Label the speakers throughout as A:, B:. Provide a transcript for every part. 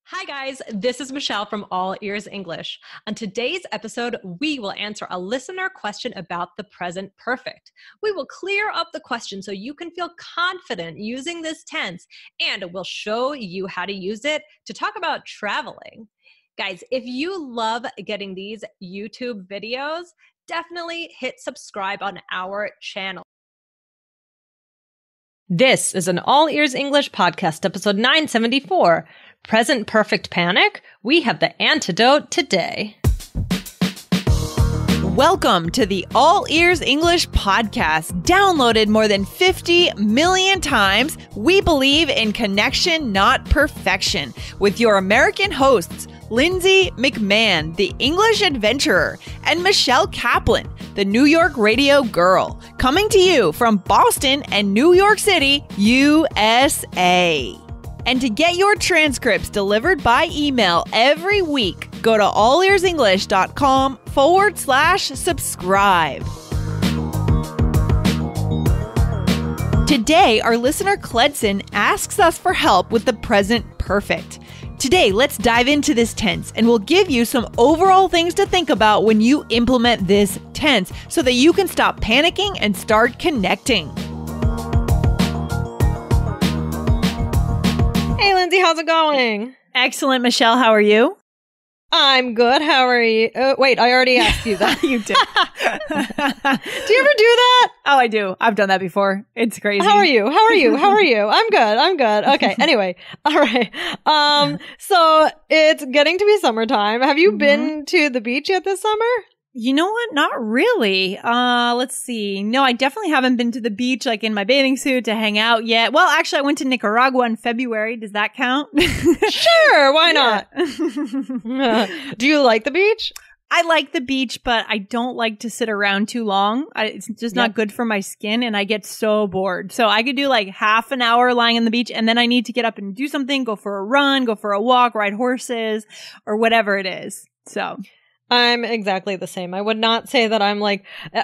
A: Hi guys, this is Michelle from All Ears English. On today's episode, we will answer a listener question about the present perfect. We will clear up the question so you can feel confident using this tense, and we'll show you how to use it to talk about traveling. Guys, if you love getting these YouTube videos, definitely hit subscribe on our channel. This is an All Ears English podcast, episode 974. Present perfect panic? We have the antidote today.
B: Welcome to the All Ears English podcast. Downloaded more than 50 million times, we believe in connection, not perfection. With your American hosts, Lindsay McMahon, the English adventurer, and Michelle Kaplan, the New York radio girl, coming to you from Boston and New York City, USA. And to get your transcripts delivered by email every week, go to allearsenglish.com/subscribe. Today, our listener Cledson asks us for help with the present perfect. Today, let's dive into this tense and we'll give you some overall things to think about when you implement this tense so that you can stop panicking and start connecting.
A: Hey Lindsay, how's it going?
B: Excellent, Michelle. How are you?
A: I'm good. How are you? Wait, I already asked you that.
B: You did.
A: Do you ever do that?
B: Oh, I do. I've done that before. It's crazy.
A: How are you? I'm good. Okay. Anyway. All right. So it's getting to be summertime. Have you been to the beach yet this summer?
B: You know what? Not really. Let's see. No, I definitely haven't been to the beach like in my bathing suit to hang out yet. Well, actually, I went to Nicaragua in February. Does that count?
A: Sure. Why not? Do you like the beach?
B: I like the beach, but I don't like to sit around too long. It's just not good for my skin, and I get so bored. So I could do like half an hour lying on the beach, and then I need to get up and do something, go for a run, go for a walk, ride horses, or whatever it is. So
A: I'm exactly the same. I would not say that I'm like,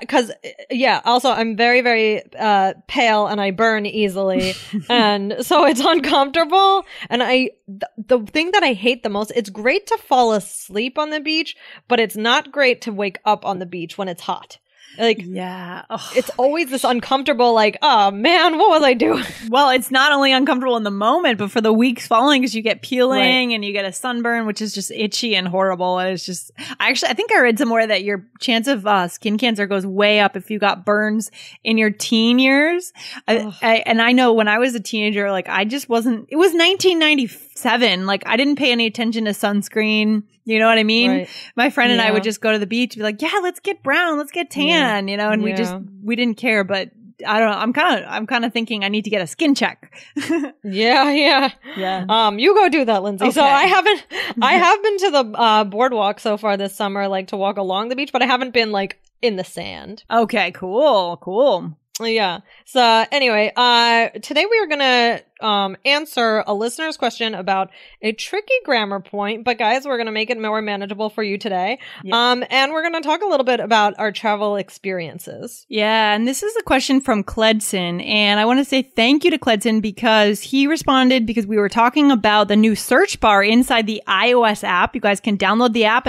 A: also I'm very, very pale and I burn easily. And so it's uncomfortable. And the thing that I hate the most, it's great to fall asleep on the beach, but it's not great to wake up on the beach when it's hot. Like,
B: yeah,
A: it's always this uncomfortable, like, oh man, what was I doing?
B: Well, it's not only uncomfortable in the moment, but for the weeks following, because you get peeling and you get a sunburn, which is just itchy and horrible. And it's just, I think I read somewhere that your chance of skin cancer goes way up if you got burns in your teen years. And I know when I was a teenager, like I just wasn't, it was 1997. Like I didn't pay any attention to sunscreen. You know what I mean? Right. My friend and I would just go to the beach and be like, yeah, let's get brown, let's get tan, you know, and we didn't care. But I don't know. I'm kind of thinking I need to get a skin check.
A: Yeah. You go do that, Lindsay. Okay. So I have been to the boardwalk so far this summer, like to walk along the beach, but I haven't been like in the sand.
B: Okay, cool.
A: Yeah. So anyway, today we are going to answer a listener's question about a tricky grammar point, but guys, we're going to make it more manageable for you today. Yep. And we're going to talk a little bit about our travel experiences.
B: Yeah. And this is a question from Cledson. And I want to say thank you to Cledson because he responded because we were talking about the new search bar inside the iOS app. You guys can download the app at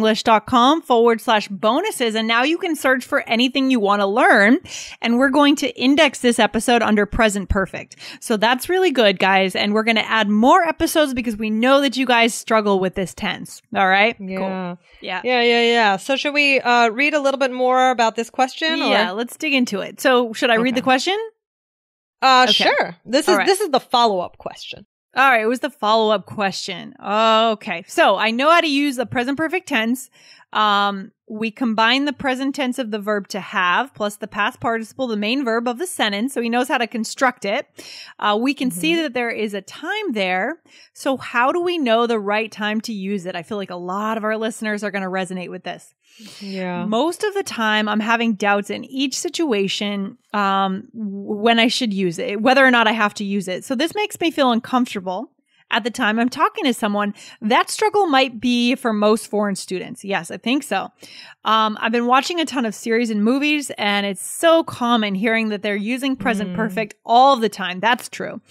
B: allearsenglish.com/bonuses. And now you can search for anything you want to learn. And we're going to index this episode under present perfect. So that's really good, guys. And we're going to add more episodes because we know that you guys struggle with this tense. All right?
A: Yeah.
B: Cool. Yeah.
A: Yeah. So should we read a little bit more about this question?
B: Yeah, let's dig into it. So should I read the question?
A: Okay. Sure. This is the follow-up question.
B: All right. It was the follow-up question. Okay. So I know how to use the present perfect tense. We combine the present tense of the verb to have plus the past participle, the main verb of the sentence. So he knows how to construct it. We can see that there is a time there. So how do we know the right time to use it? I feel like a lot of our listeners are going to resonate with this.
A: Yeah.
B: Most of the time I'm having doubts in each situation, when I should use it, whether or not I have to use it. So this makes me feel uncomfortable. At the time I'm talking to someone, that struggle might be for most foreign students. Yes, I think so. I've been watching a ton of series and movies, and it's so common hearing that they're using present perfect all the time. That's true.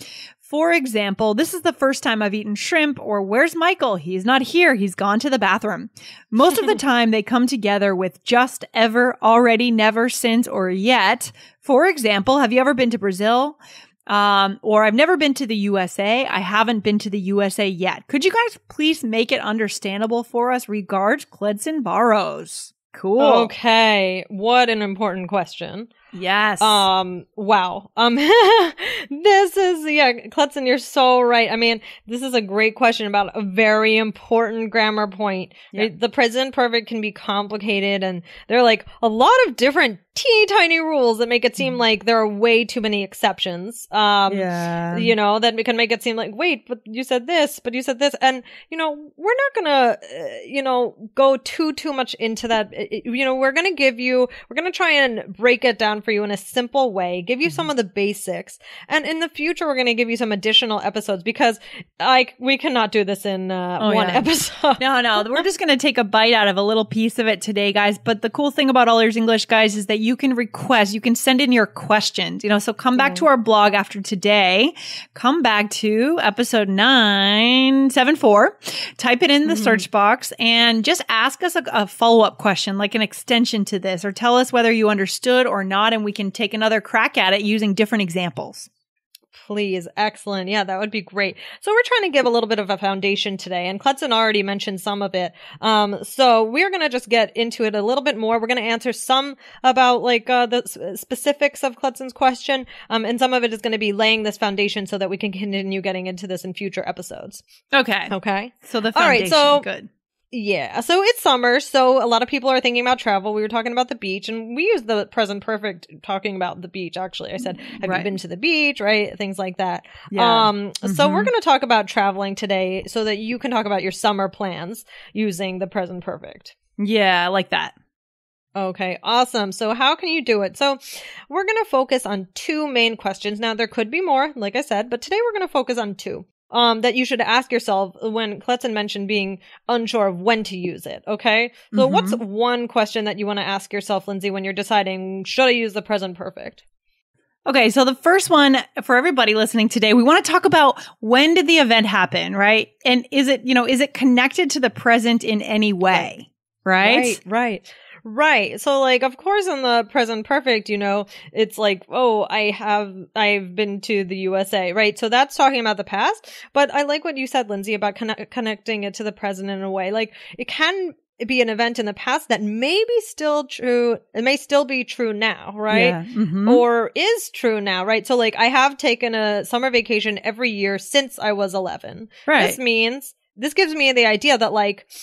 B: For example, this is the first time I've eaten shrimp, or where's Michael? He's not here. He's gone to the bathroom. Most of the time they come together with just, ever, already, never, since, or yet. For example, have you ever been to Brazil? Or I've never been to the USA. I haven't been to the USA yet. Could you guys please make it understandable for us? Regards, Cledson Barrows. Cool.
A: Okay. What an important question.
B: Yes.
A: Wow. This is, Cledson, you're so right. I mean, this is a great question about a very important grammar point.
B: Yeah.
A: The present perfect can be complicated, and there are like a lot of different teeny tiny rules that make it seem like there are way too many exceptions. You know, that can make it seem like, wait, but you said this, and, you know, we're not gonna, go too much into that. We're gonna try and break it down for you in a simple way, give you some of the basics, and in the future we're going to give you some additional episodes, because we cannot do this in one episode.
B: No, we're just going to take a bite out of a little piece of it today, guys. But the cool thing about All Ears English, guys, is that you can send in your questions, so come back to our blog after today, come back to episode 974, type it in the search box, and just ask us a follow-up question, like an extension to this, or tell us whether you understood or not, and we can take another crack at it using different examples.
A: Please. Excellent. Yeah, that would be great. So we're trying to give a little bit of a foundation today, and Cledson already mentioned some of it. So we're going to just get into it a little bit more. We're going to answer some about the specifics of Cledson's question, and some of it is going to be laying this foundation so that we can continue getting into this in future episodes. Okay.
B: So the foundation, good.
A: Yeah. So it's summer. So a lot of people are thinking about travel. We were talking about the beach, and we used the present perfect talking about the beach. Actually, I said, have you been to the beach? Right. Things like that. Yeah. So we're going to talk about traveling today so that you can talk about your summer plans using the present perfect.
B: Yeah. I like that.
A: Okay, awesome. So how can you do it? So we're going to focus on two main questions. Now, there could be more, like I said, but today we're going to focus on two. That you should ask yourself when Cledson mentioned being unsure of when to use it. Okay. So what's one question that you want to ask yourself, Lindsay, when you're deciding, should I use the present perfect?
B: Okay. So the first one for everybody listening today, we want to talk about, when did the event happen? Right. And is it connected to the present in any way? Right.
A: Right. So of course in the present perfect, it's like, oh, I've been to the USA, right? So that's talking about the past. But I like what you said, Lindsay, about connecting it to the present in a way. Like, it can be an event in the past that may be still true. It may still be true now, right? Yeah. Or is true now, right? So I have taken a summer vacation every year since I was 11. Right. This gives me the idea that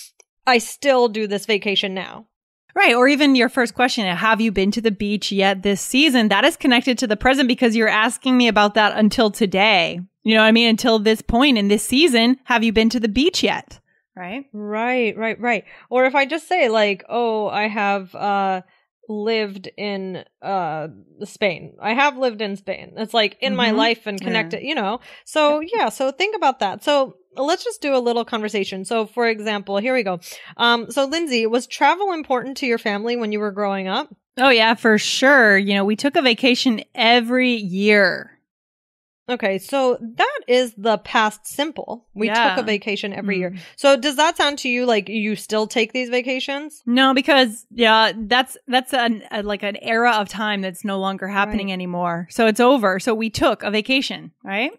A: I still do this vacation now.
B: Right. Or even your first question, have you been to the beach yet this season? That is connected to the present because you're asking me about that until today. You know what I mean? Until this point in this season, have you been to the beach yet? Right?
A: Right. Or if I just say oh, I have lived in Spain. I have lived in Spain. It's in my life and connected, So so think about that. So let's just do a little conversation. So for example, here we go. So Lindsay, was travel important to your family when you were growing up?
B: Oh yeah, for sure. We took a vacation every year.
A: Okay, so that is the past simple. We took a vacation every year. So does that sound to you like you still take these vacations?
B: No, because that's an era of time that's no longer happening anymore. So it's over. So we took a vacation, right?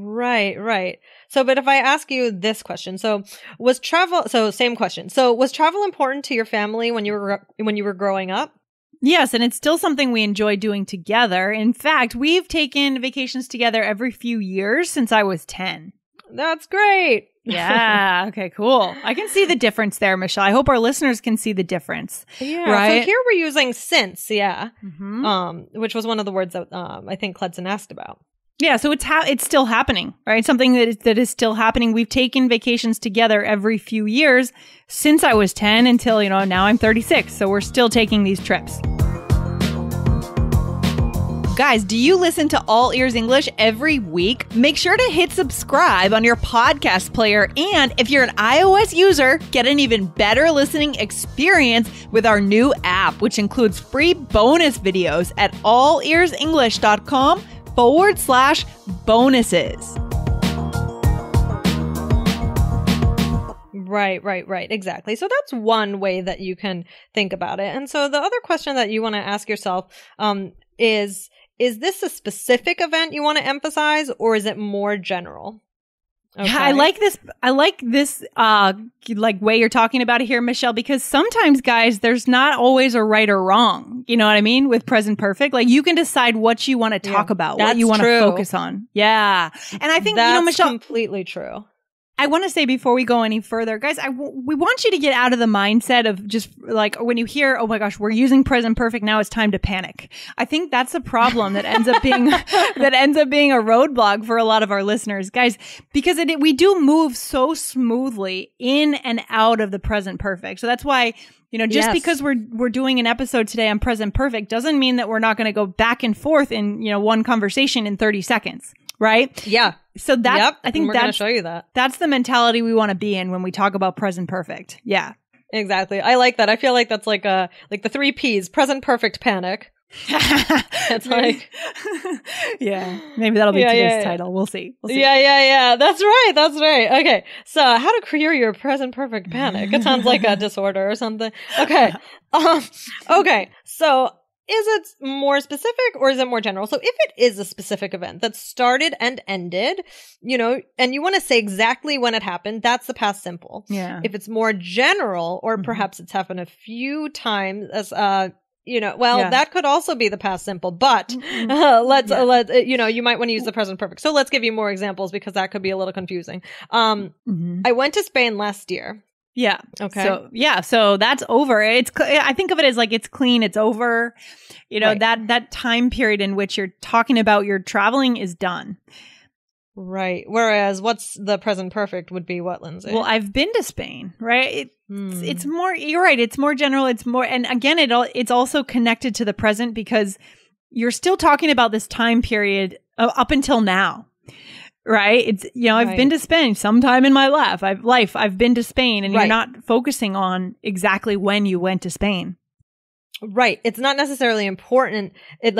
A: Right. So, but if I ask you this question, same question. So was travel important to your family when you were growing up?
B: Yes, and it's still something we enjoy doing together. In fact, we've taken vacations together every few years since I was 10.
A: That's great.
B: Yeah. Okay, cool. I can see the difference there, Michelle. I hope our listeners can see the difference.
A: Yeah. Right? So here we're using since, which was one of the words that I think Cledson asked about.
B: Yeah, so it's still happening, right? Something that is still happening. We've taken vacations together every few years since I was 10 until, now I'm 36. So we're still taking these trips. Guys, do you listen to All Ears English every week? Make sure to hit subscribe on your podcast player. And if you're an iOS user, get an even better listening experience with our new app, which includes free bonus videos at allearsenglish.com/bonuses.
A: Right. Exactly. So that's one way that you can think about it. And so the other question that you want to ask yourself is this a specific event you want to emphasize, or is it more general? Okay.
B: Yeah, I like this like way you're talking about it here, Michelle, because sometimes, guys, there's not always a right or wrong. You know what I mean? With present perfect, like you can decide what you want to talk about, what you want to focus on. Yeah. And I think,
A: that's
B: Michelle,
A: completely true.
B: I want to say before we go any further, guys, we want you to get out of the mindset of just like when you hear, oh my gosh, we're using present perfect, now it's time to panic. I think that's a problem that ends up being a roadblock for a lot of our listeners, guys, because we do move so smoothly in and out of the present perfect. So that's why, just because we're doing an episode today on present perfect doesn't mean that we're not going to go back and forth in, one conversation in 30 seconds. Right?
A: Yeah.
B: So I think
A: we're going to show you that.
B: That's the mentality we want to be in when we talk about present perfect. Yeah.
A: Exactly. I like that. I feel like that's like the 3 Ps, present perfect panic. It's like,
B: yeah, maybe that'll be today's title. We'll see.
A: Yeah. That's right. Okay. So how to cure your present perfect panic. It sounds like a disorder or something. Okay. Okay. So is it more specific or is it more general? So if it is a specific event that started and ended, and you want to say exactly when it happened, that's the past simple.
B: Yeah.
A: If it's more general, or perhaps it's happened a few times as, that could also be the past simple, but you might want to use the present perfect. So let's give you more examples because that could be a little confusing. I went to Spain last year.
B: Yeah.
A: Okay.
B: So that's over. I think of it as like it's clean. It's over. Right. that time period in which you're talking about your traveling is done.
A: Right. Whereas what's the present perfect would be what, Lindsay?
B: Well, I've been to Spain, right? It's more, you're right. It's more general. It's more, and again, it's also connected to the present because you're still talking about this time period up until now. Right. It's, I've been to Spain sometime in my life. I've been to Spain, and you're not focusing on exactly when you went to Spain.
A: Right. It's not necessarily important.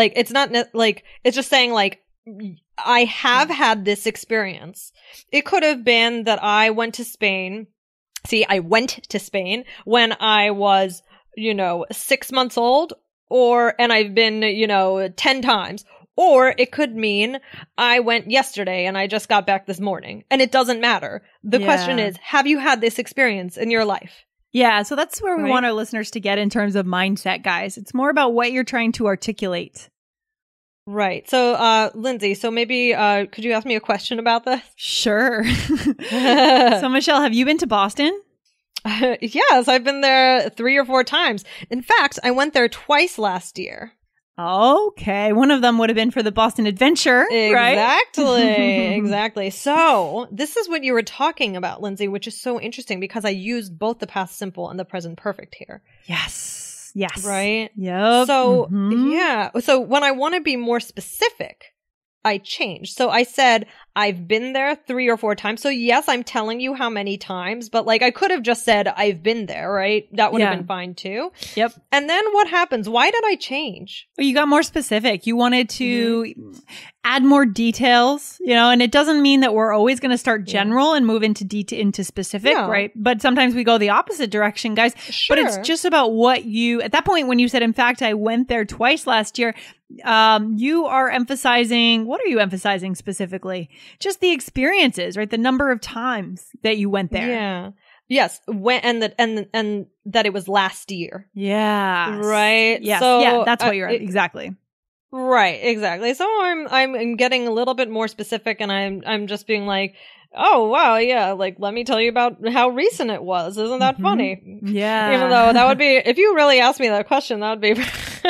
A: It's just saying like, I have had this experience. It could have been that I went to Spain. See, I went to Spain when I was, 6 months old, and I've been, 10 times. Or it could mean I went yesterday and I just got back this morning. And it doesn't matter. The question is, have you had this experience in your life?
B: Yeah. So that's where we want our listeners to get in terms of mindset, guys. It's more about what you're trying to articulate.
A: Right. So, Lindsay, so maybe could you ask me a question about this?
B: Sure. So, Michelle, have you been to Boston?
A: Yes, I've been there 3 or 4 times. In fact, I went there twice last year.
B: Okay. One of them would have been for the Boston Adventure, right?
A: Exactly. So this is what you were talking about, Lindsay, which is so interesting because I used both the past simple and the present perfect here.
B: Yes.
A: Right?
B: Yep.
A: So, So when I want to be more specific, I changed. So I said, I've been there 3 or 4 times. So yes, I'm telling you how many times, but like I could have just said, I've been there, right? That would have been fine too.
B: Yep.
A: And then what happens? Why did I change?
B: Well, you got more specific. You wanted to add more details, and it doesn't mean that we're always going to start general and move into specific, right? But sometimes we go the opposite direction, guys.
A: Sure.
B: But it's just about at that point when you said, in fact, I went there twice last year, you are emphasizing, what are you emphasizing specifically? Just the experiences, right? The number of times that you went there.
A: Yeah. Yes. And that it was last year.
B: Yeah.
A: Right.
B: Yes.
A: So,
B: yeah. That's what you're exactly.
A: Right. Exactly. So I'm getting a little bit more specific, and I'm just being like, oh wow, yeah. Like, let me tell you about how recent it was. Isn't that funny?
B: Yeah.
A: Even though that would be, if you really asked me that question, that would be.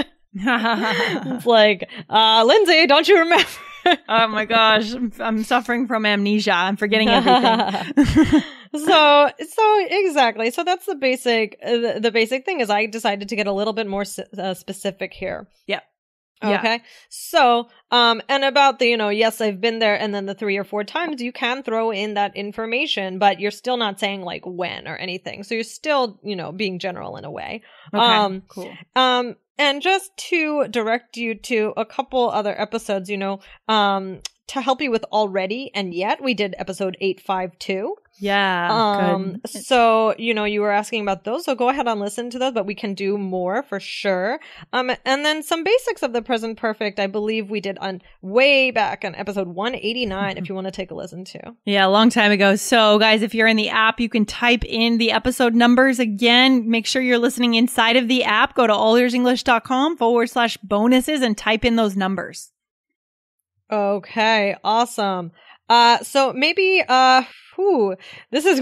A: It's like, Lindsay, don't you remember?
B: Oh my gosh, I'm suffering from amnesia. I'm forgetting everything.
A: So exactly. So that's the basic thing is I decided to get a little bit more specific here.
B: Yep.
A: Okay. Yeah. So, and about the, yes, I've been there, and then the 3 or 4 times, you can throw in that information, but you're still not saying like when or anything. So you're still, being general in a way.
B: Okay. Cool.
A: And just to direct you to a couple other episodes, to help you with already and yet, we did episode 852.
B: Yeah. Good.
A: So, you were asking about those, so go ahead and listen to those, but we can do more for sure. And then some basics of the present perfect, I believe we did on way back on episode 189, if you want to take a listen to.
B: Yeah, a long time ago. So guys, if you're in the app, you can type in the episode numbers again. Make sure you're listening inside of the app. Go to allearsenglish.com/bonuses and type in those numbers.
A: Okay, awesome. So maybe, this is,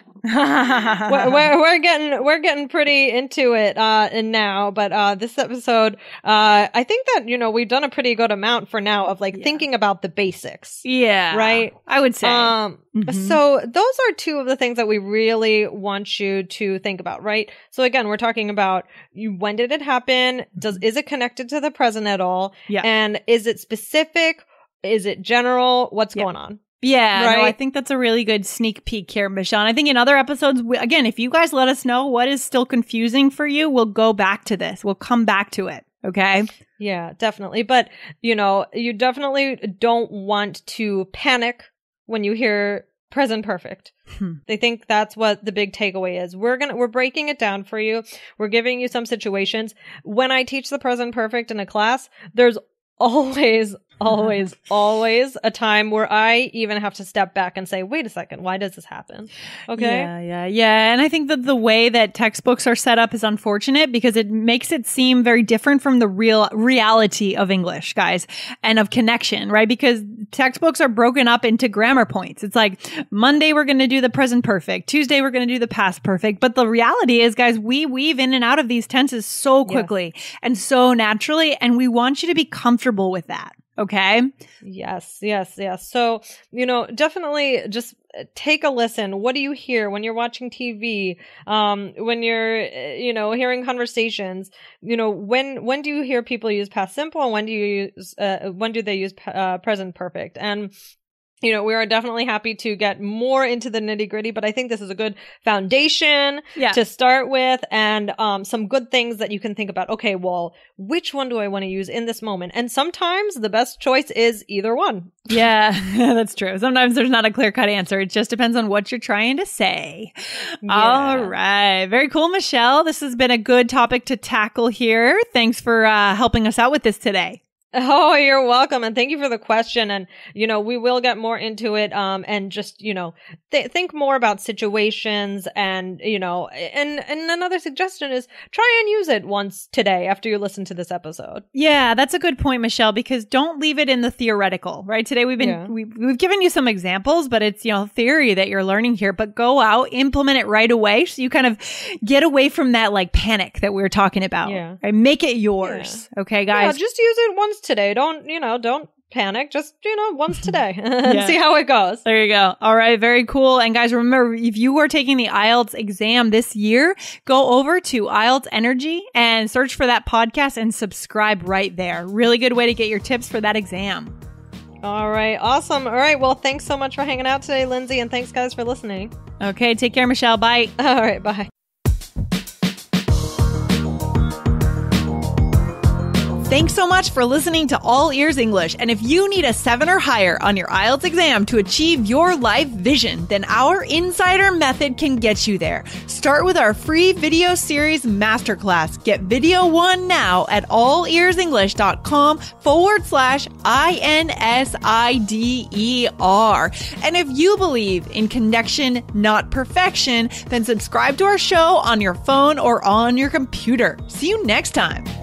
A: we're getting pretty into it, now, but, this episode, I think that, we've done a pretty good amount for now of thinking about the basics.
B: Yeah. Right. I would say.
A: So those are two of the things that we really want you to think about, right? So again, we're talking about when did it happen? Is it connected to the present at all?
B: Yeah.
A: And is it specific? Is it general? What's going on?
B: Yeah,
A: right?
B: No, I think that's a really good sneak peek here, Michelle. And I think in other episodes, again, if you guys let us know what is still confusing for you, we'll go back to this. We'll come back to it. Okay?
A: Yeah, definitely. But, you definitely don't want to panic when you hear present perfect. They think that's what the big takeaway is. We're breaking it down for you. We're giving you some situations. When I teach the present perfect in a class, there's always a time where I even have to step back and say, wait a second, why does this happen? Okay.
B: Yeah. And I think that the way that textbooks are set up is unfortunate because it makes it seem very different from the real reality of English, guys, and of connection, right? Because textbooks are broken up into grammar points. It's like Monday, we're going to do the present perfect. Tuesday, we're going to do the past perfect. But the reality is, guys, we weave in and out of these tenses so quickly and so naturally. And we want you to be comfortable with that. Okay.
A: Yes. So, definitely just take a listen. What do you hear when you're watching TV? When you're, hearing conversations, when do you hear people use past simple and when do they use present perfect? And we are definitely happy to get more into the nitty gritty, but I think this is a good foundation to start with and some good things that you can think about. Okay, well, which one do I want to use in this moment? And sometimes the best choice is either one.
B: Yeah, that's true. Sometimes there's not a clear-cut answer. It just depends on what you're trying to say. Yeah. All right. Very cool, Michelle. This has been a good topic to tackle here. Thanks for helping us out with this today.
A: Oh, you're welcome. And thank you for the question. And, we will get more into it, and just, think more about situations and, and another suggestion is try and use it once today after you listen to this episode.
B: Yeah, that's a good point, Michelle, because don't leave it in the theoretical, right? Today we've given you some examples, but it's, theory that you're learning here, but go out, implement it right away. So you kind of get away from that panic that we were talking about. Yeah. Right? Make it yours. Yeah. Okay, guys.
A: Yeah, just use it once today. Don't panic. Just, once today and see how it goes.
B: There you go. All right. Very cool. And guys, remember, if you are taking the IELTS exam this year, go over to IELTS Energy and search for that podcast and subscribe right there. Really good way to get your tips for that exam.
A: All right. Awesome. All right. Well, thanks so much for hanging out today, Lindsay. And thanks, guys, for listening.
B: Okay. Take care, Michelle. Bye.
A: All right. Bye.
B: Thanks so much for listening to All Ears English. And if you need a 7 or higher on your IELTS exam to achieve your life vision, then our Insider Method can get you there. Start with our free video series masterclass. Get video 1 now at allearsenglish.com/INSIDER. And if you believe in connection, not perfection, then subscribe to our show on your phone or on your computer. See you next time.